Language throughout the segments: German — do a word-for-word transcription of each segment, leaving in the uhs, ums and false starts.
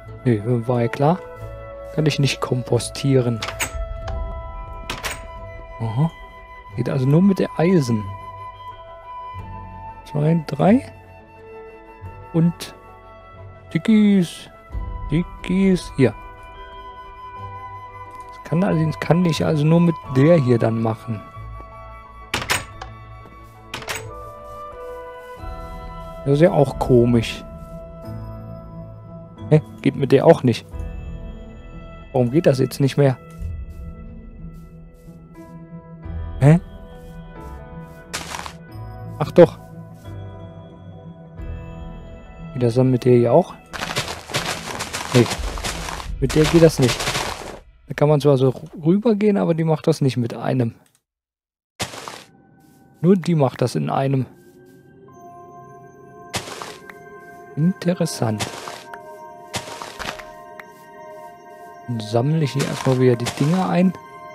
Nee, war ja klar. Kann ich nicht kompostieren. Aha. Geht also nur mit der Eisen. Zwei, drei. Und Dickies. Dickies. Hier. Das kann, allerdings kann ich also nur mit der hier dann machen. Das ist ja auch komisch. Hä? Geht mit der auch nicht. Warum geht das jetzt nicht mehr? Hä? Ach doch. Geht das dann mit der hier auch? Nee. Mit der geht das nicht. Da kann man zwar so rübergehen, aber die macht das nicht mit einem. Nur die macht das in einem. Interessant. Dann sammle ich hier erstmal wieder die Dinger ein.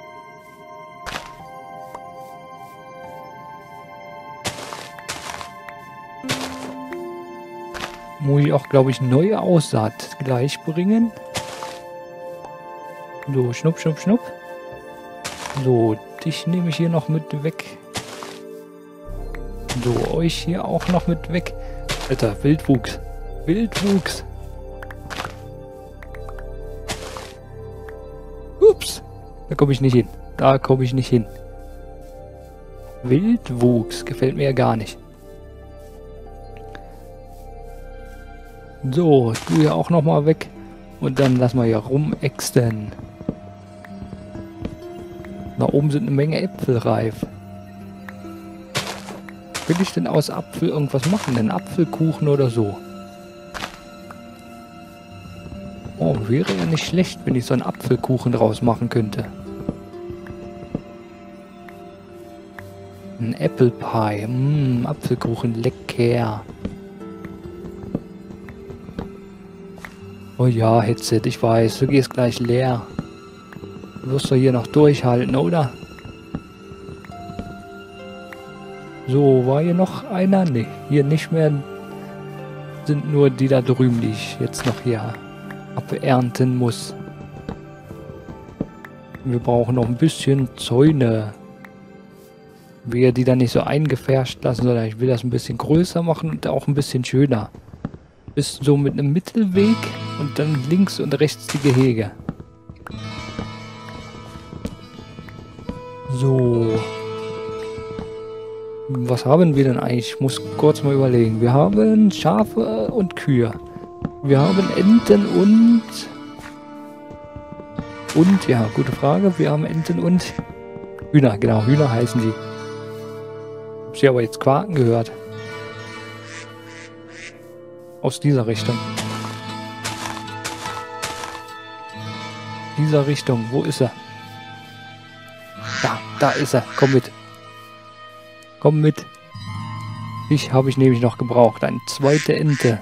Muss ich auch, glaube ich, neue Aussaat gleich bringen. So, schnupp, schnupp, schnupp. So, dich nehme ich hier noch mit weg. So, euch hier auch noch mit weg. Alter, Wildwuchs. Wildwuchs. Ups. Da komme ich nicht hin. Da komme ich nicht hin. Wildwuchs. Gefällt mir ja gar nicht. So, du hier auch nochmal weg. Und dann lassen wir hier rumexten. Da oben sind eine Menge Äpfel reif. Will ich denn aus Apfel irgendwas machen? Einen Apfelkuchen oder so? Oh, wäre ja nicht schlecht, wenn ich so einen Apfelkuchen draus machen könnte. Ein Apple Pie. Mmm, Apfelkuchen, lecker. Oh ja, Headset, ich weiß, du gehst gleich leer. Du wirst doch hier noch durchhalten, oder? So, war hier noch einer? Ne, hier nicht mehr. Sind nur die da drüben, die ich jetzt noch hier abernten muss. Wir brauchen noch ein bisschen Zäune. Ich will die dann nicht so eingefärscht lassen, sondern ich will das ein bisschen größer machen und auch ein bisschen schöner. Bis so mit einem Mittelweg und dann links und rechts die Gehege. So. Was haben wir denn eigentlich? Ich muss kurz mal überlegen. Wir haben Schafe und Kühe. Wir haben Enten und... Und, ja, gute Frage. Wir haben Enten und Hühner. Genau, Hühner heißen die. Hab ich aber jetzt Quaken gehört. Aus dieser Richtung. Dieser Richtung. Wo ist er? Da, da ist er. Komm mit. Komm mit. Ich habe ich nämlich noch gebraucht. Eine zweite Ente.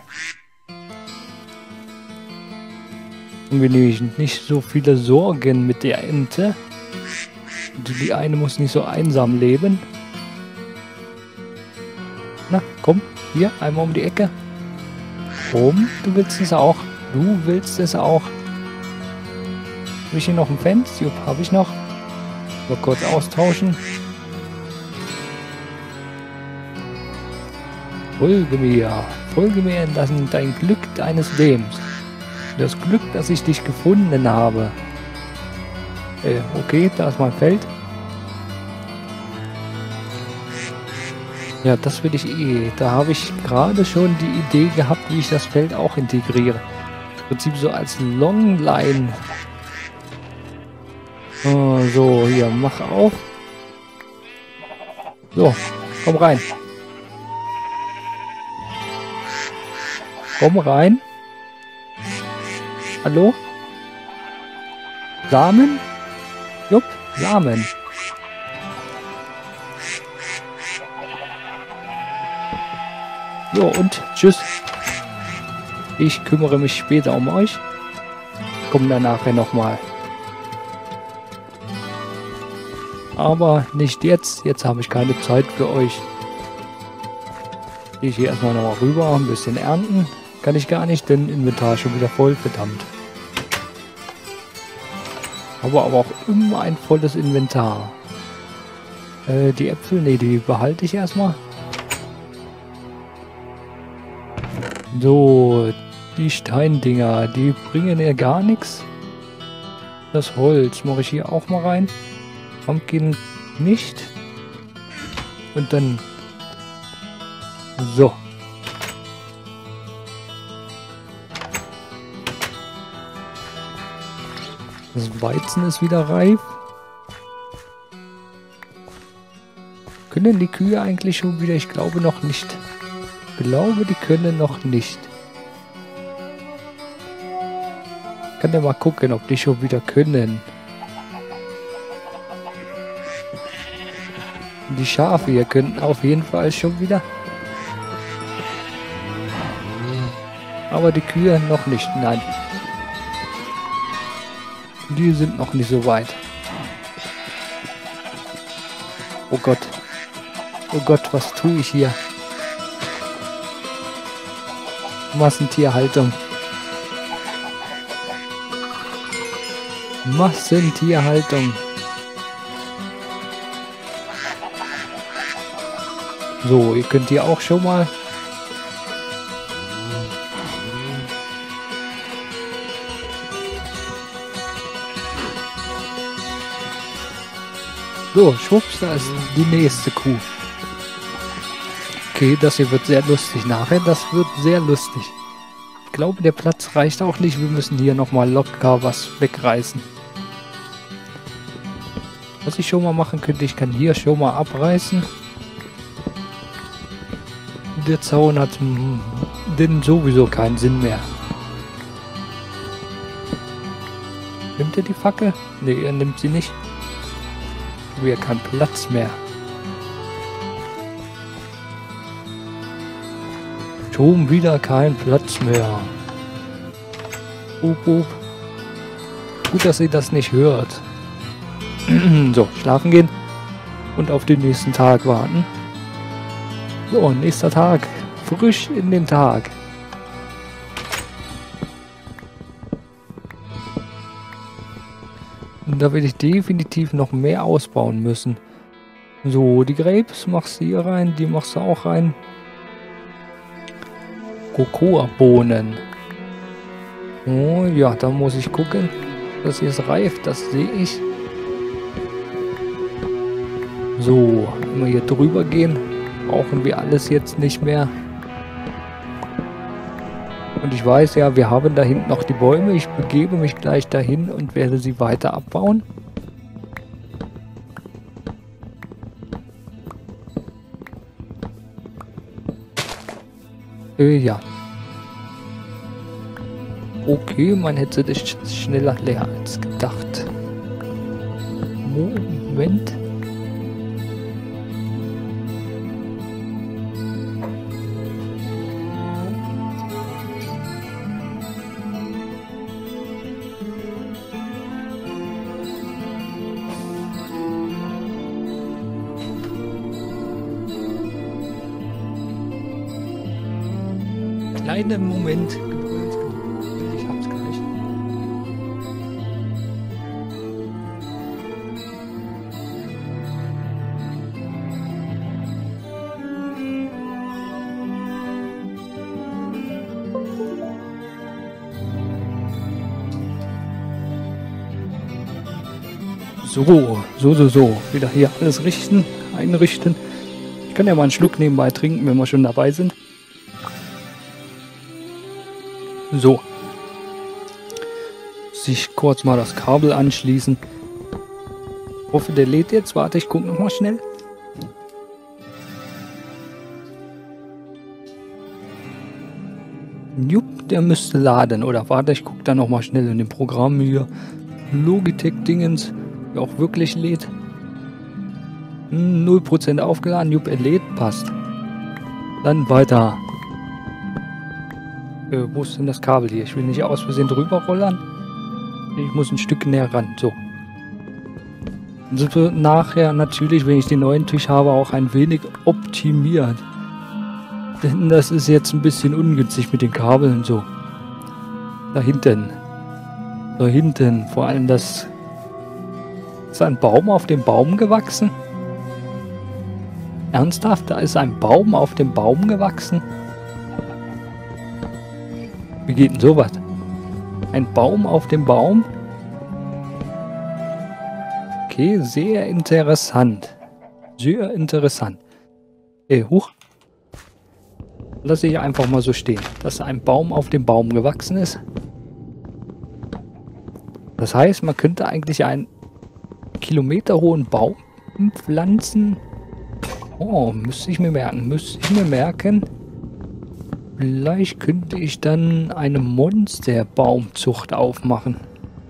Und wir nämlich nicht so viele Sorgen mit der Ente. Die eine muss nicht so einsam leben. Na, komm. Hier, einmal um die Ecke. Komm, du willst es auch. Du willst es auch. Habe ich hier noch ein Fenster? Jupp, habe ich noch. Mal kurz austauschen. Folge mir. Folge mir in das, dein Glück deines Lebens. Das Glück, dass ich dich gefunden habe. Äh, okay, da ist mein Feld. Ja, das will ich eh. Da habe ich gerade schon die Idee gehabt, wie ich das Feld auch integriere. Im Prinzip so als Longline. Oh, so, hier, mach auf. So, komm rein. Komm rein. Hallo? Samen? Jupp, Samen. So, und tschüss. Ich kümmere mich später um euch. Komm dann nachher nochmal. Aber nicht jetzt. Jetzt habe ich keine Zeit für euch. Gehe ich hier erstmal nochmal rüber, ein bisschen ernten. Kann ich gar nicht, denn Inventar schon wieder voll, verdammt. Aber, aber auch immer ein volles Inventar. Äh, die Äpfel, ne, die behalte ich erstmal. So, die Steindinger, die bringen ja gar nichts. Das Holz mache ich hier auch mal rein. Pumpkin nicht. Und dann... So. Das Weizen ist wieder reif. Können die Kühe eigentlich schon wieder? Ich glaube noch nicht. Ich glaube, die können noch nicht. Ich kann ja mal gucken, ob die schon wieder können. Die Schafe hier können auf jeden Fall schon wieder. Aber die Kühe noch nicht, nein. Die sind noch nicht so weit. Oh Gott. Oh Gott, was tue ich hier? Massentierhaltung. Massentierhaltung. So, ihr könnt hier auch schon mal... So, schwupps, da ist die nächste Kuh. Okay, das hier wird sehr lustig nachher. Das wird sehr lustig. Ich glaube, der Platz reicht auch nicht. Wir müssen hier nochmal locker was wegreißen. Was ich schon mal machen könnte, ich kann hier schon mal abreißen. Der Zaun hat hm, denn sowieso keinen Sinn mehr. Nimmt er die Fackel? Ne, er nimmt sie nicht. Wir haben keinen Platz mehr. Schon wieder kein Platz mehr. Up, up. Gut, dass ihr das nicht hört. So, schlafen gehen und auf den nächsten Tag warten. So, nächster Tag. Frisch in den Tag. Und da werde ich definitiv noch mehr ausbauen müssen. So, die Grapes machst du hier rein, die machst du auch rein. Cocoa-Bohnen. Oh ja, da muss ich gucken. Das hier ist reif, das sehe ich. So, wenn wir hier drüber gehen, brauchen wir alles jetzt nicht mehr. Und ich weiß ja, wir haben da hinten noch die Bäume. Ich begebe mich gleich dahin und werde sie weiter abbauen. Äh, ja. Okay, mein Headset ist schneller leer als gedacht. Moment. Kleinen Moment Geduld. Ich hab's gleich. So, so, so, so. Wieder hier alles richten, einrichten. Ich kann ja mal einen Schluck nebenbei trinken, wenn wir schon dabei sind. So. Sich kurz mal das Kabel anschließen. Ich hoffe, der lädt jetzt. Warte, ich gucke nochmal schnell. Jupp, der müsste laden. Oder warte, ich gucke da nochmal schnell in dem Programm hier. Logitech-Dingens, der auch wirklich lädt. null Prozent aufgeladen. Jupp, er lädt. Passt. Dann weiter. Äh, wo ist denn das Kabel hier? Ich will nicht aus Versehen drüber rollern. Ich muss ein Stück näher ran. So. Und das wird nachher natürlich, wenn ich den neuen Tisch habe, auch ein wenig optimiert. Denn das ist jetzt ein bisschen ungünstig mit den Kabeln so. Da hinten. Da hinten. Vor allem das... Ist ein Baum auf dem Baum gewachsen? Ernsthaft? Da ist ein Baum auf dem Baum gewachsen? Wie geht denn sowas? Ein Baum auf dem Baum? Okay, sehr interessant. Sehr interessant. Ey, huch. Lasse ich einfach mal so stehen, dass ein Baum auf dem Baum gewachsen ist. Das heißt, man könnte eigentlich einen kilometerhohen Baum pflanzen. Oh, müsste ich mir merken, müsste ich mir merken. Vielleicht könnte ich dann eine Monsterbaumzucht aufmachen.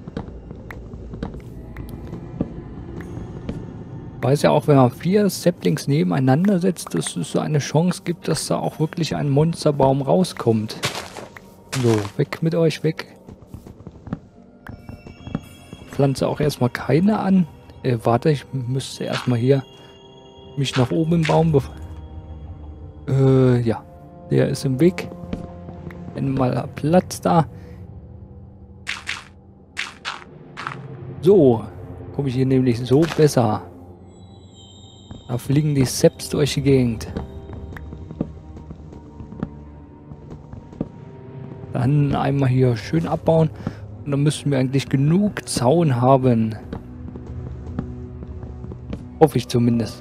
Weiß ja auch, wenn man vier Saplings nebeneinander setzt, dass es so eine Chance gibt, dass da auch wirklich ein Monsterbaum rauskommt. So, weg mit euch, weg. Pflanze auch erstmal keine an. Äh, warte, ich müsste erstmal hier mich nach oben im Baum bef... Äh, ja. Der ist im Weg. Einmal Platz da. So. Komme ich hier nämlich so besser. Da fliegen die Seps durch die Gegend. Dann einmal hier schön abbauen. Und dann müssten wir eigentlich genug Zaun haben. Hoffe ich zumindest.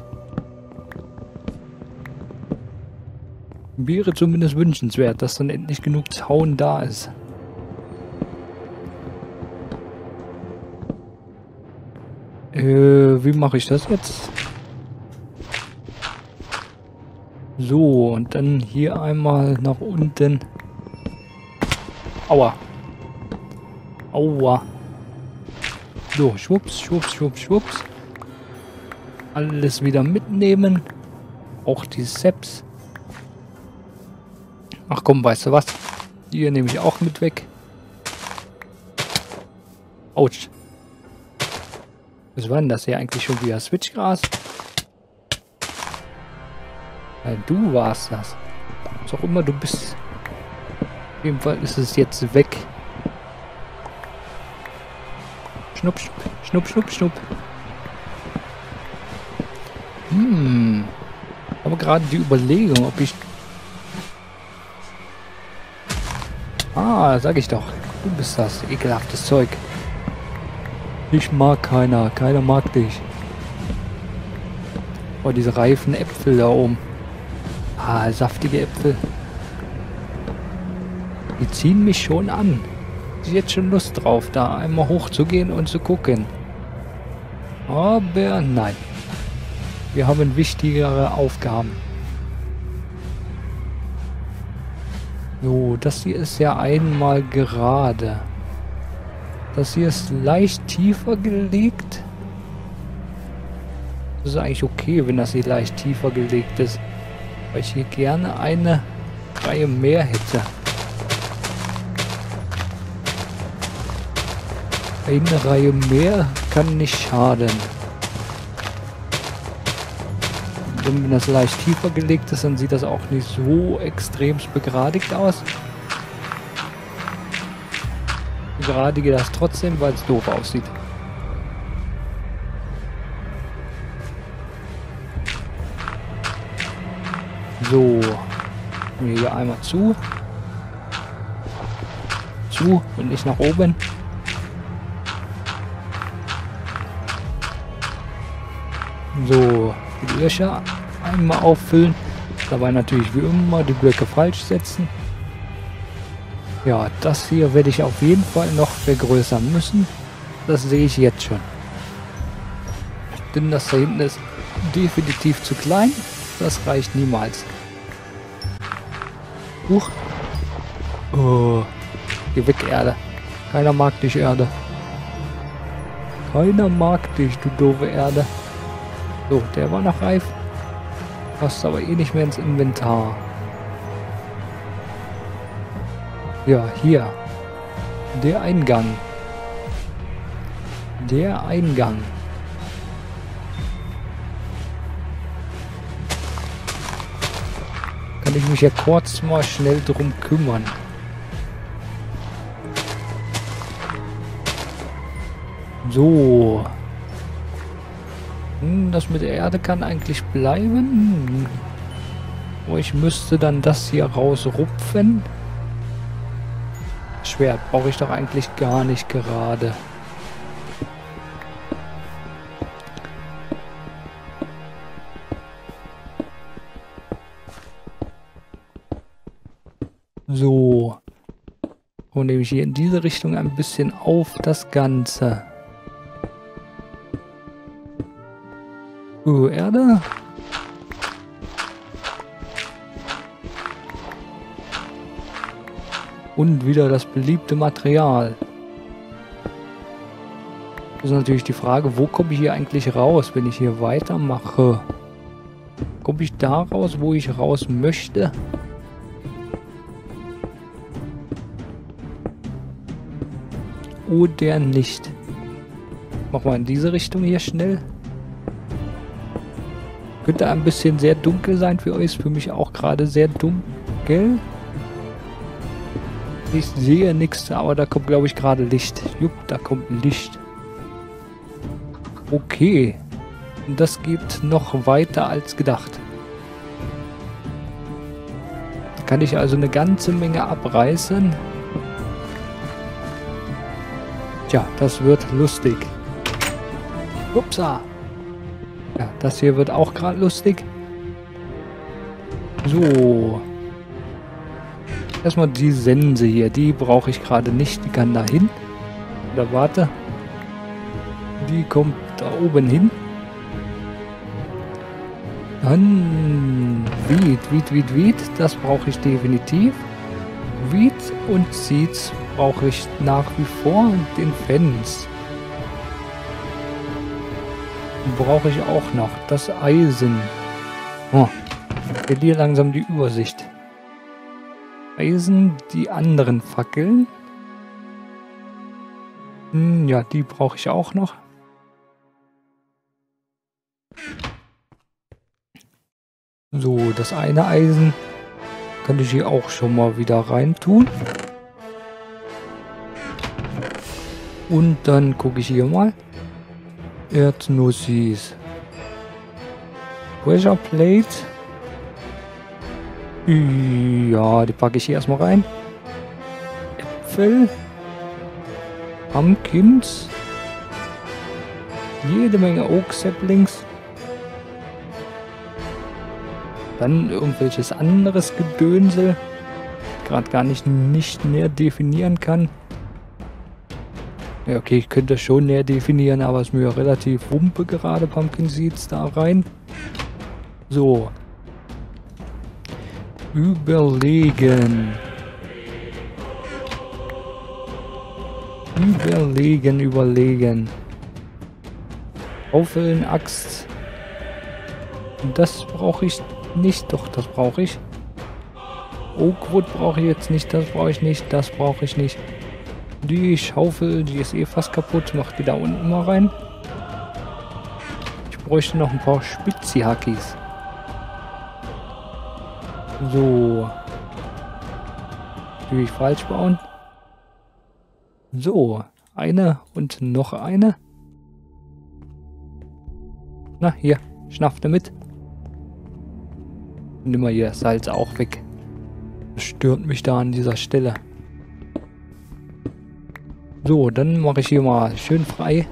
Wäre zumindest wünschenswert, dass dann endlich genug Zaun da ist. Äh, wie mache ich das jetzt? So, und dann hier einmal nach unten. Aua. Aua. So, schwupps, schwupps, schwupps, schwupps. Alles wieder mitnehmen. Auch die Seps. Ach komm, weißt du was? Die hier nehme ich auch mit weg. Autsch. Was war denn das hier eigentlich schon wieder? Switchgras? Nein, du warst das. Was auch immer du bist. Auf jeden Fall ist es jetzt weg. Schnupp, schnupp, schnupp, schnupp. Hm. Aber gerade die Überlegung, ob ich... Ah, sag ich doch. Du bist das. Ekelhaftes Zeug. Ich mag keiner. Keiner mag dich. Oh, diese reifen Äpfel da oben. Ah, saftige Äpfel. Die ziehen mich schon an. Ich habe jetzt schon Lust drauf, da einmal hochzugehen und zu gucken. Aber nein. Wir haben wichtigere Aufgaben. So, das hier ist ja einmal gerade. Das hier ist leicht tiefer gelegt. Das ist eigentlich okay, wenn das hier leicht tiefer gelegt ist. Weil ich hier gerne eine Reihe mehr hätte. Eine Reihe mehr kann nicht schaden. Und wenn das leicht tiefer gelegt ist, dann sieht das auch nicht so extremst begradigt aus. Begradige das trotzdem, weil es doof aussieht. So. Hier einmal zu. Zu und nicht nach oben. So. Die Löcher einmal auffüllen. Dabei natürlich wie immer die Blöcke falsch setzen. Ja, das hier werde ich auf jeden Fall noch vergrößern müssen. Das sehe ich jetzt schon. Denn das da hinten ist definitiv zu klein. Das reicht niemals. Huch. Oh. Geh weg, Erde. Keiner mag dich, Erde. Keiner mag dich, du doofe Erde. So, der war noch reif. Passt aber eh nicht mehr ins Inventar. Ja, hier. Der Eingang. Der Eingang. Kann kann ich mich ja kurz mal schnell drum kümmern. So. Hm, das mit der Erde kann eigentlich bleiben. Hm. Oh, ich müsste dann das hier rausrupfen. Schwert brauche ich doch eigentlich gar nicht gerade. So. Und nehme ich hier in diese Richtung ein bisschen auf das Ganze. So, Erde. Und wieder das beliebte Material. Das ist natürlich die Frage, wo komme ich hier eigentlich raus, wenn ich hier weitermache? Komme ich da raus, wo ich raus möchte? Oder nicht? Mach mal in diese Richtung hier schnell. Könnte ein bisschen sehr dunkel sein für euch, ist für mich auch gerade sehr dunkel. Ich sehe nichts, aber da kommt, glaube ich, gerade Licht. Jupp, da kommt Licht. Okay. Und das geht noch weiter als gedacht. Da kann ich also eine ganze Menge abreißen. Tja, das wird lustig. Upsa. Ja, das hier wird auch gerade lustig. So. Erstmal die Sense hier, die brauche ich gerade nicht, die kann da hin. Oder warte. Die kommt da oben hin. Dann Wied, Wied, Wied, Wied, das brauche ich definitiv. Wied und Seeds brauche ich nach wie vor. Den Fans brauche ich auch noch. Das Eisen. Oh, ich verliere langsam die Übersicht. Eisen, die anderen Fackeln. Hm, ja, die brauche ich auch noch. So, das eine Eisen kann ich hier auch schon mal wieder rein tun. Und dann gucke ich hier mal. Erdnussis. Pressure Plate. Ja, die packe ich hier erstmal rein. Äpfel. Pumpkins. Jede Menge Oak Saplings. Dann irgendwelches anderes Gedönsel. Gerade gar nicht, nicht näher definieren kann. Ja, okay, ich könnte das schon näher definieren, aber es ist mir relativ wumpe gerade, Pumpkin Seeds da rein. So. Überlegen. Überlegen, überlegen. Auffüllen, Axt. Das brauche ich nicht. Doch, das brauche ich. Oakwood brauche ich jetzt nicht. Das brauche ich nicht. Das brauche ich nicht. Die Schaufel, die ist eh fast kaputt. Mach die da unten mal rein. Ich bräuchte noch ein paar Spitzihackis. So. Die will ich falsch bauen. So. Eine und noch eine. Na, hier. Schnapp damit. Nimm mal hier das Salz auch weg. Das stört mich da an dieser Stelle. So, dann mache ich hier mal schön frei.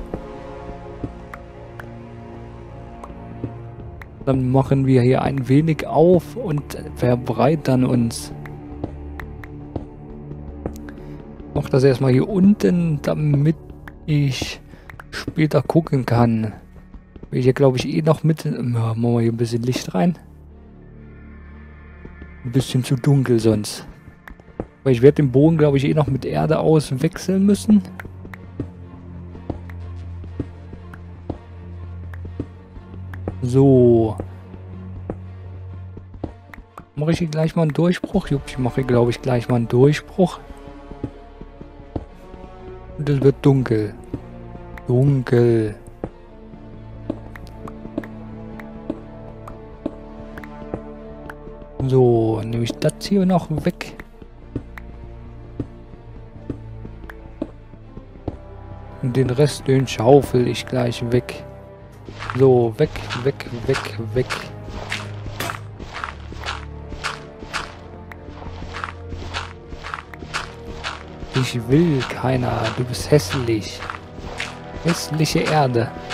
Dann machen wir hier ein wenig auf und verbreitern uns. Ich mache das erstmal hier unten, damit ich später gucken kann. Will ich hier, glaube ich, eh noch mit. Ja, machen wir hier ein bisschen Licht rein. Ein bisschen zu dunkel sonst. Weil ich werde den Bogen, glaube ich, eh noch mit Erde auswechseln müssen. So. Mache ich hier gleich mal einen Durchbruch? Jupp, ich mache, glaube ich, gleich mal einen Durchbruch. Und es wird dunkel. Dunkel. So. So, nehme ich das hier noch weg. Und den Rest, den schaufel ich gleich weg. So, weg, weg, weg, weg. Ich will keiner. Du bist hässlich. Hässliche Erde.